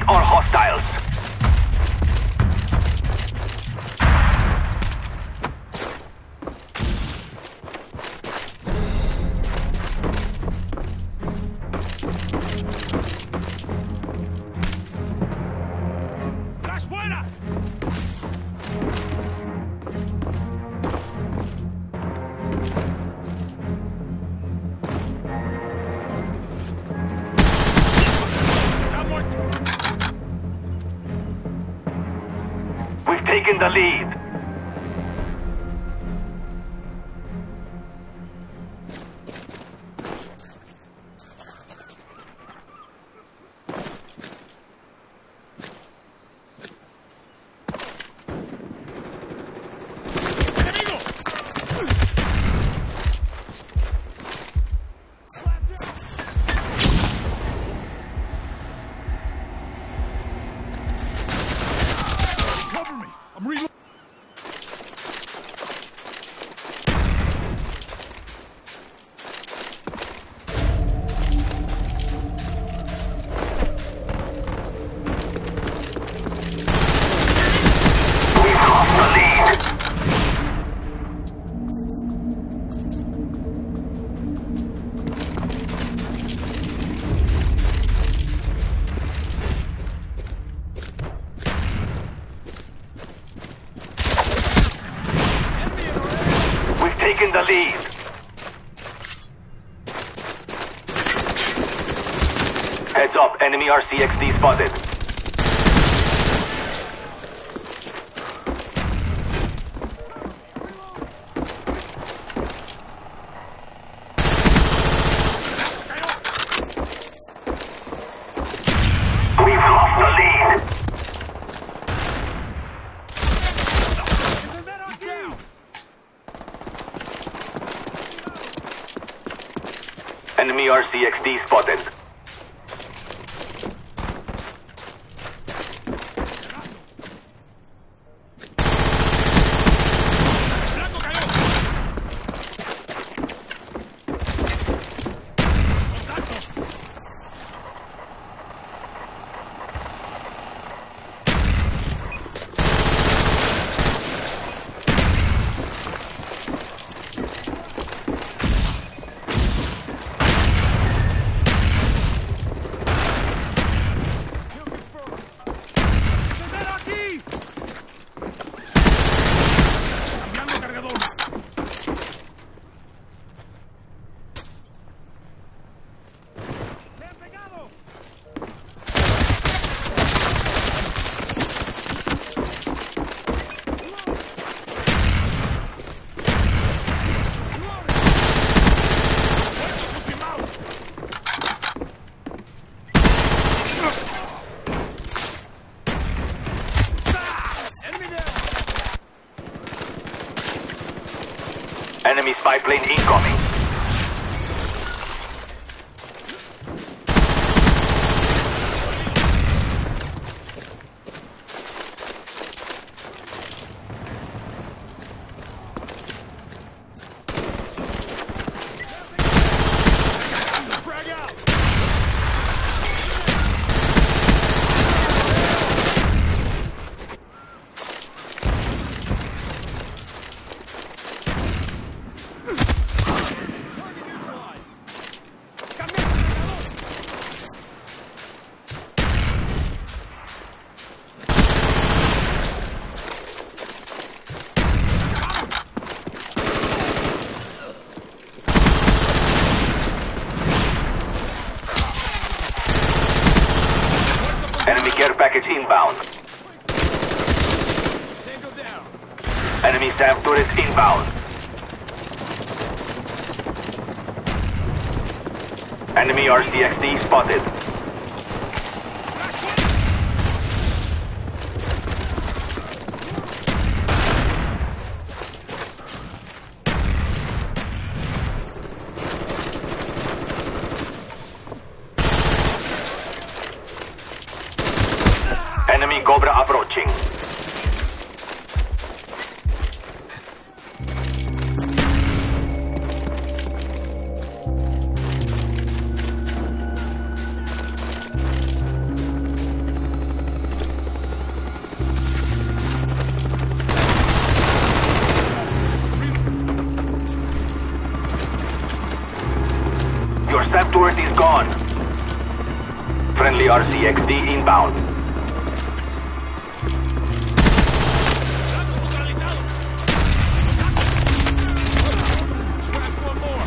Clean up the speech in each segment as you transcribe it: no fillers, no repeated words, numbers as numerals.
are hostiles. ¡Flash fuera! We've taken the lead. Cover me! I'm reloading! We've lost the lead. We've taken the lead. Heads up, enemy RCXD spotted. We've lost the lead. He's down! Enemy RCXD spotted. ¡Blanco cayó! ¡Contacto! ¡Primero aquí! Cambiando cargador. ¡Le han pegado! ¡Confirmado! ¡Enemy down! Enemy spy plane incoming. Frag out! Target neutralized! ¡Cambiando cargador! Enemy care package inbound. Tango down! Enemy SAM turret inbound. Enemy RCXD spotted. Enemy Cobra approaching. SAM turret is gone. Friendly RCXD inbound. Scratch one more.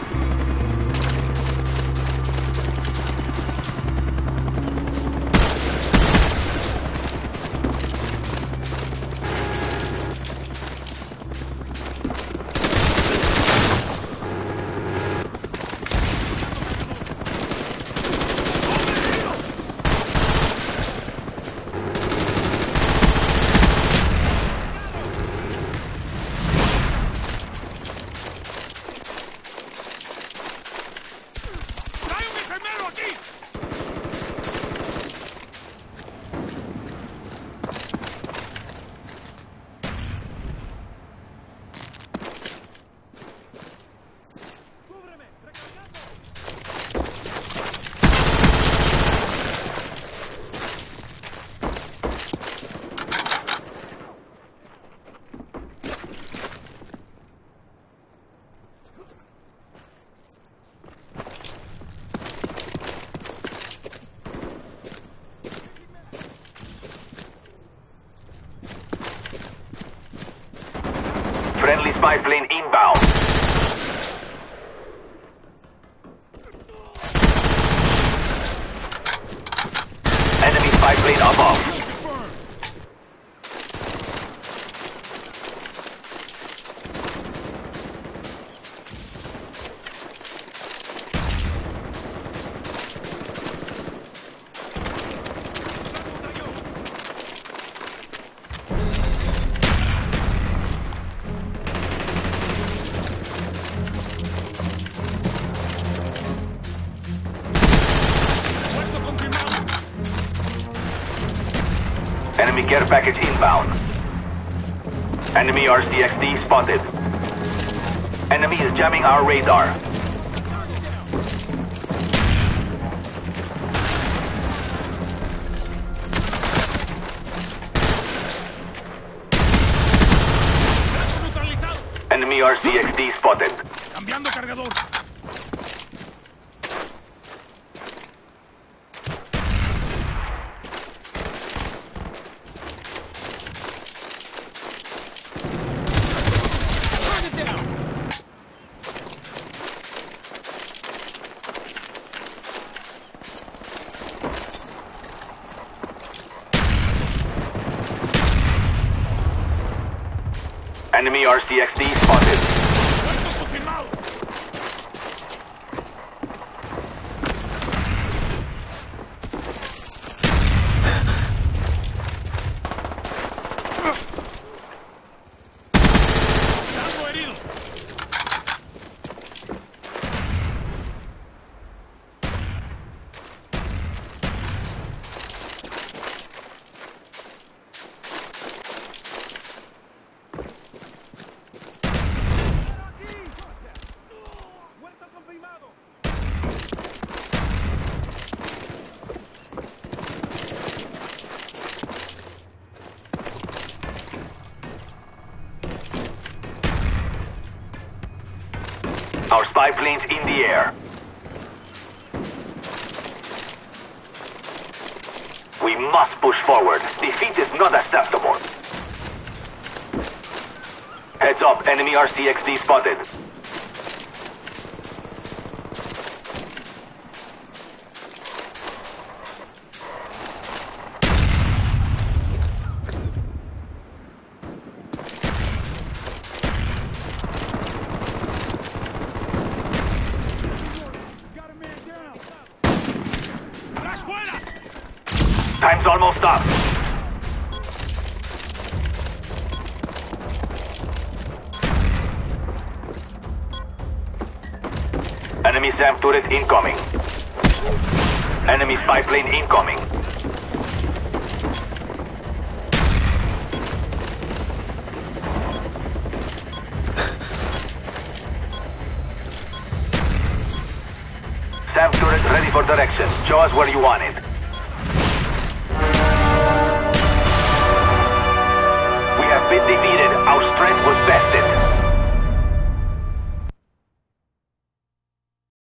¡Trae un enfermero aquí! ¡Cúbreme! ¡Recargando! Friendly spy plane inbound. Enemy spy plane above. Confirmed. Puesto confirmado. Enemy care package inbound. Enemy RCXD spotted. Enemy is jamming our radar. Target down. Blanco neutralizado. Enemy RCXD spotted. Cambiando cargador. Target down. Enemy RCXD spotted. Puesto confirmado. Tango herido. Puerto confirmado. Our spy planes in the air. We must push forward. Defeat is not acceptable. Heads up, enemy RCXD spotted. Got a man down. Flash fuera. Time's almost up. Enemy SAM turret incoming. Enemy spy plane incoming. SAM turret ready for direction. Show us where you want it. We have been defeated. Our strength will